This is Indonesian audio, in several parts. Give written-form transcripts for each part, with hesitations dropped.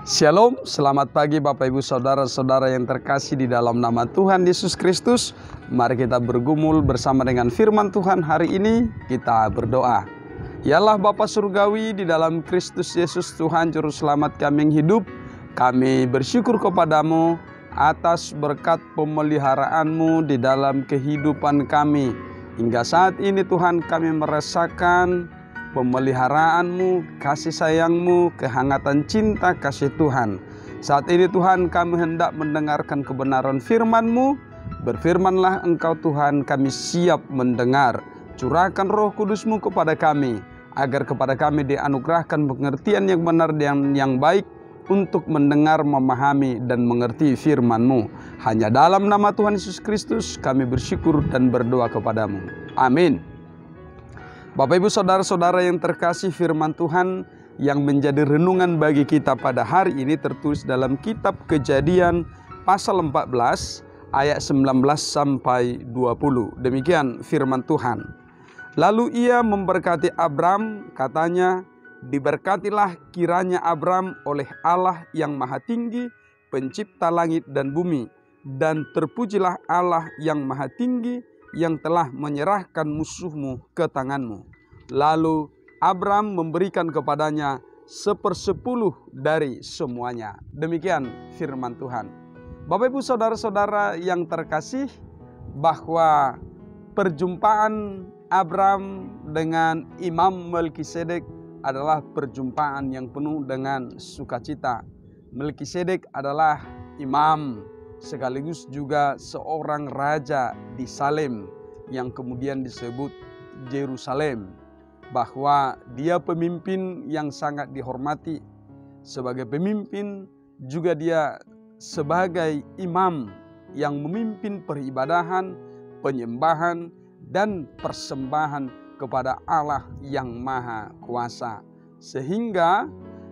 Shalom, selamat pagi Bapak Ibu Saudara-saudara yang terkasih di dalam nama Tuhan Yesus Kristus. Mari kita bergumul bersama dengan firman Tuhan hari ini. Kita berdoa. Ya Allah Bapa Surgawi, di dalam Kristus Yesus Tuhan Juru Selamat kami yang hidup, kami bersyukur kepadamu atas berkat pemeliharaanmu di dalam kehidupan kami. Hingga saat ini Tuhan, kami merasakan pemeliharaanmu, kasih sayangmu, kehangatan cinta kasih Tuhan. Saat ini Tuhan, kami hendak mendengarkan kebenaran firman-Mu. Berfirmanlah Engkau Tuhan, kami siap mendengar. Curahkan Roh Kudus-Mu kepada kami, agar kepada kami dianugerahkan pengertian yang benar dan yang baik untuk mendengar, memahami, dan mengerti firman-Mu. Hanya dalam nama Tuhan Yesus Kristus kami bersyukur dan berdoa kepadamu. Amin. Bapak Ibu Saudara-saudara yang terkasih, firman Tuhan yang menjadi renungan bagi kita pada hari ini tertulis dalam kitab Kejadian pasal 14 ayat 19 sampai 20. Demikian firman Tuhan. Lalu ia memberkati Abram, katanya, diberkatilah kiranya Abram oleh Allah yang Maha Tinggi, pencipta langit dan bumi, dan terpujilah Allah yang Maha Tinggi yang telah menyerahkan musuhmu ke tanganmu. Lalu Abram memberikan kepadanya 1/10 dari semuanya. Demikian firman Tuhan. Bapak Ibu Saudara-saudara yang terkasih, bahwa perjumpaan Abram dengan Imam Melkisedek adalah perjumpaan yang penuh dengan sukacita. Melkisedek adalah imam, sekaligus juga seorang raja di Salem yang kemudian disebut Yerusalem, bahwa dia pemimpin yang sangat dihormati. Sebagai pemimpin juga dia sebagai imam yang memimpin peribadahan, penyembahan, dan persembahan kepada Allah yang Maha Kuasa. Sehingga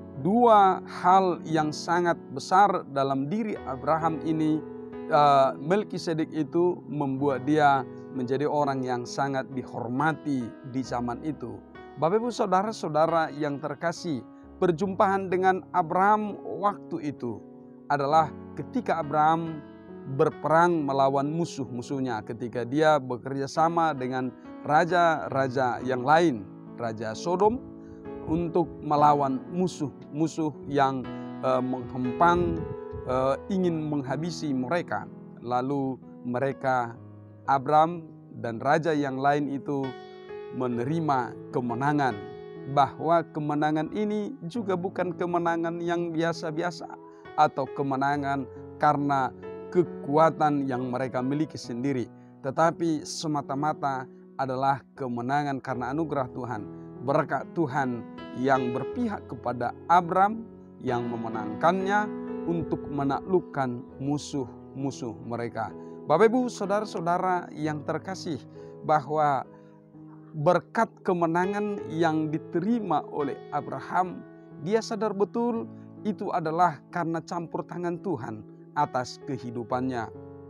dua hal yang sangat besar dalam diri Abraham ini, Melkisedek itu membuat dia menjadi orang yang sangat dihormati di zaman itu. Bapak Ibu Saudara-saudara yang terkasih, perjumpaan dengan Abraham waktu itu adalah ketika Abraham berperang melawan musuh-musuhnya, ketika dia bekerja sama dengan raja-raja yang lain, Raja Sodom, untuk melawan musuh-musuh yang menghempang, ingin menghabisi mereka. Lalu mereka, Abram dan raja yang lain itu, menerima kemenangan. Bahwa kemenangan ini juga bukan kemenangan yang biasa-biasa atau kemenangan karena kekuatan yang mereka miliki sendiri, tetapi semata-mata adalah kemenangan karena anugerah Tuhan, berkat Tuhan yang berpihak kepada Abram, yang memenangkannya untuk menaklukkan musuh-musuh mereka. Bapak Ibu Saudara-saudara yang terkasih, bahwa berkat kemenangan yang diterima oleh Abraham, dia sadar betul itu adalah karena campur tangan Tuhan atas kehidupannya.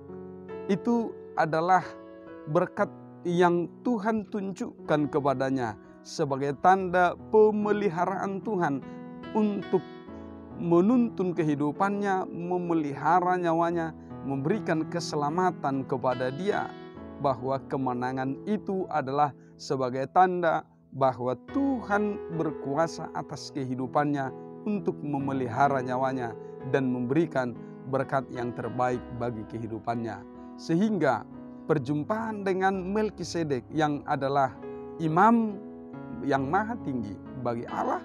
Itu adalah berkat yang Tuhan tunjukkan kepadanya sebagai tanda pemeliharaan Tuhan untuk menuntun kehidupannya, memelihara nyawanya, memberikan keselamatan kepada dia. Bahwa kemenangan itu adalah sebagai tanda bahwa Tuhan berkuasa atas kehidupannya untuk memelihara nyawanya dan memberikan berkat yang terbaik bagi kehidupannya. Sehingga perjumpaan dengan Melkisedek yang adalah imam yang maha tinggi bagi Allah,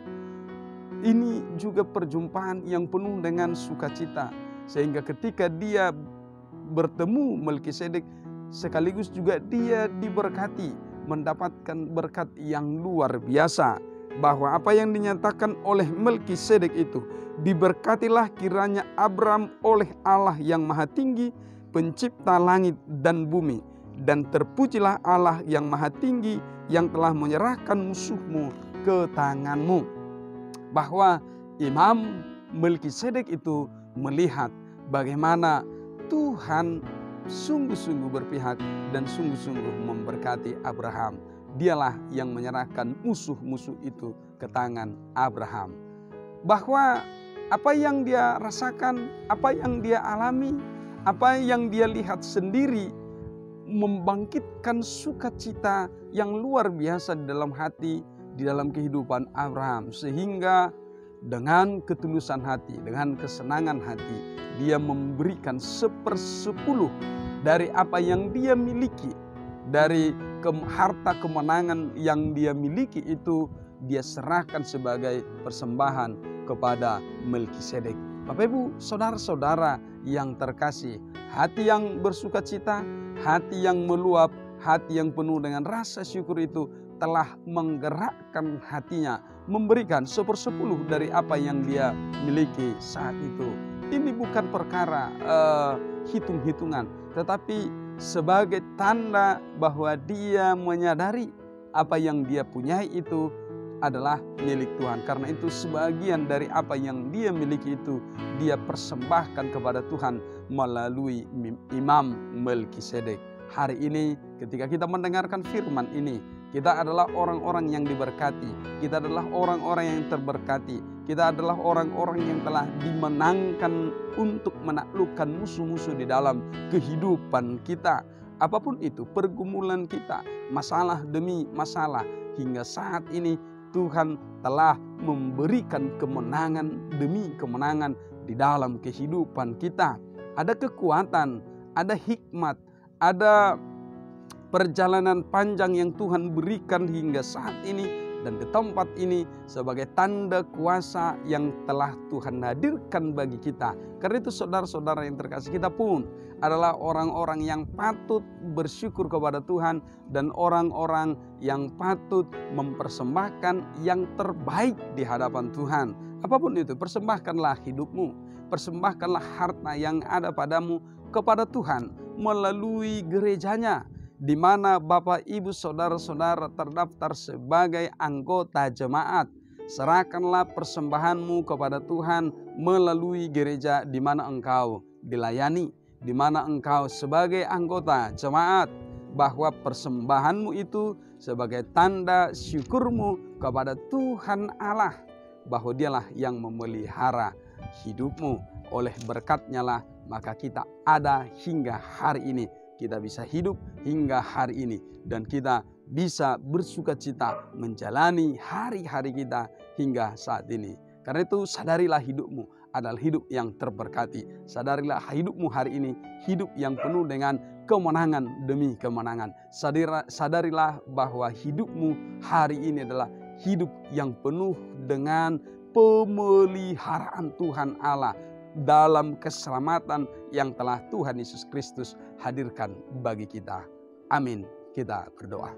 ini juga perjumpaan yang penuh dengan sukacita. Sehingga ketika dia bertemu Melkisedek, sekaligus juga dia diberkati, mendapatkan berkat yang luar biasa. Bahwa apa yang dinyatakan oleh Melkisedek itu, diberkatilah kiranya Abram oleh Allah yang Maha Tinggi, pencipta langit dan bumi, dan terpujilah Allah yang Maha Tinggi yang telah menyerahkan musuhmu ke tanganmu. Bahwa Imam Melkisedek itu melihat bagaimana Tuhan sungguh-sungguh berpihak dan sungguh-sungguh memberkati Abraham. Dialah yang menyerahkan musuh-musuh itu ke tangan Abraham. Bahwa apa yang dia rasakan, apa yang dia alami, apa yang dia lihat sendiri, membangkitkan sukacita yang luar biasa di dalam hati, di dalam kehidupan Abraham. Sehingga dengan ketulusan hati, dengan kesenangan hati, dia memberikan 1/10 dari apa yang dia miliki. Dari harta kemenangan yang dia miliki itu, dia serahkan sebagai persembahan kepada Melkisedek. Bapak Ibu, saudara-saudara yang terkasih, hati yang bersukacita, hati yang meluap, hati yang penuh dengan rasa syukur itu telah menggerakkan hatinya, memberikan 1/10 dari apa yang dia miliki saat itu. Ini bukan perkara hitung-hitungan, tetapi sebagai tanda bahwa dia menyadari apa yang dia punyai itu adalah milik Tuhan. Karena itu sebagian dari apa yang dia miliki itu dia persembahkan kepada Tuhan melalui Imam Melkisedek. Hari ini ketika kita mendengarkan firman ini, kita adalah orang-orang yang diberkati. Kita adalah orang-orang yang terberkati. Kita adalah orang-orang yang telah dimenangkan untuk menaklukkan musuh-musuh di dalam kehidupan kita. Apapun itu, pergumulan kita, masalah demi masalah, hingga saat ini Tuhan telah memberikan kemenangan demi kemenangan di dalam kehidupan kita. Ada kekuatan, ada hikmat, ada perjalanan panjang yang Tuhan berikan hingga saat ini dan di tempat ini sebagai tanda kuasa yang telah Tuhan hadirkan bagi kita. Karena itu saudara-saudara yang terkasih, kita pun adalah orang-orang yang patut bersyukur kepada Tuhan dan orang-orang yang patut mempersembahkan yang terbaik di hadapan Tuhan. Apapun itu, persembahkanlah hidupmu, persembahkanlah harta yang ada padamu kepada Tuhan melalui gerejanya, di mana Bapak, Ibu, saudara-saudara terdaftar sebagai anggota jemaat. Serahkanlah persembahanmu kepada Tuhan melalui gereja di mana engkau dilayani, di mana engkau sebagai anggota jemaat, bahwa persembahanmu itu sebagai tanda syukurmu kepada Tuhan Allah, bahwa Dialah yang memelihara hidupmu. Oleh berkat-Nya lah maka kita ada hingga hari ini. Kita bisa hidup hingga hari ini dan kita bisa bersukacita menjalani hari-hari kita hingga saat ini. Karena itu sadarilah hidupmu adalah hidup yang terberkati. Sadarilah hidupmu hari ini hidup yang penuh dengan kemenangan demi kemenangan. Sadarilah bahwa hidupmu hari ini adalah hidup yang penuh dengan pemeliharaan Tuhan Allah dalam keselamatan yang telah Tuhan Yesus Kristus hadirkan bagi kita. Amin. Kita berdoa.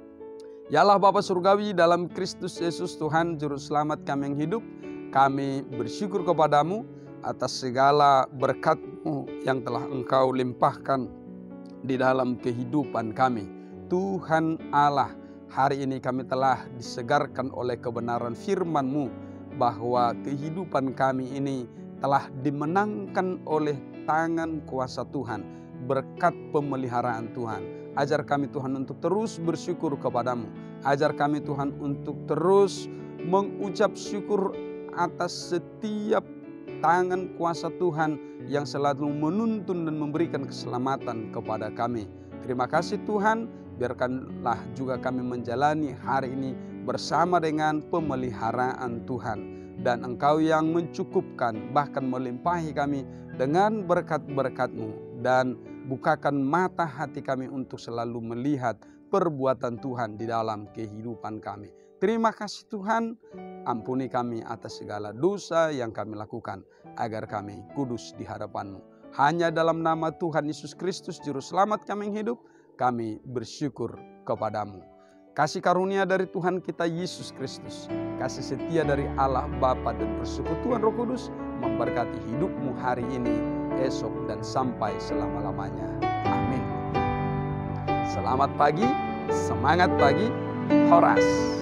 Ya Allah Bapa Surgawi, dalam Kristus Yesus Tuhan Juru Selamat kami yang hidup, kami bersyukur kepadamu atas segala berkat-Mu yang telah Engkau limpahkan di dalam kehidupan kami. Tuhan Allah, hari ini kami telah disegarkan oleh kebenaran firman-Mu bahwa kehidupan kami ini telah dimenangkan oleh tangan kuasa Tuhan berkat pemeliharaan Tuhan. Ajar kami Tuhan untuk terus bersyukur kepadamu. Ajar kami Tuhan untuk terus mengucap syukur atas setiap tangan kuasa Tuhan yang selalu menuntun dan memberikan keselamatan kepada kami. Terima kasih Tuhan, biarkanlah juga kami menjalani hari ini bersama dengan pemeliharaan Tuhan. Dan Engkau yang mencukupkan, bahkan melimpahi kami dengan berkat-berkat-Mu. Dan bukakan mata hati kami untuk selalu melihat perbuatan Tuhan di dalam kehidupan kami. Terima kasih Tuhan, ampuni kami atas segala dosa yang kami lakukan, agar kami kudus di hadapan-Mu. Hanya dalam nama Tuhan Yesus Kristus, Juru Selamat kami yang hidup, kami bersyukur kepadamu. Kasih karunia dari Tuhan kita Yesus Kristus, kasih setia dari Allah Bapa dan Persekutuan Roh Kudus memberkati hidupmu hari ini, esok, dan sampai selama-lamanya. Amin. Selamat pagi, semangat pagi, Horas.